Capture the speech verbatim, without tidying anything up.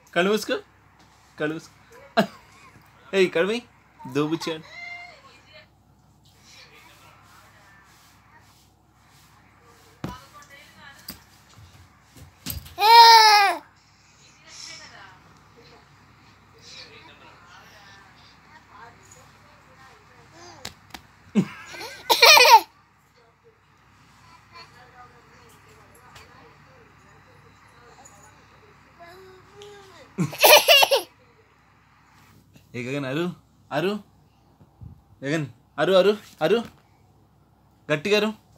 కళ్ళు మూసుకో కళ్ళు మూసుకో ఏ కడిమి దోబుచ్చాడు ఏ గగన్ అరు అరు గగన్ అరు అరు అరు గట్టిగా అరు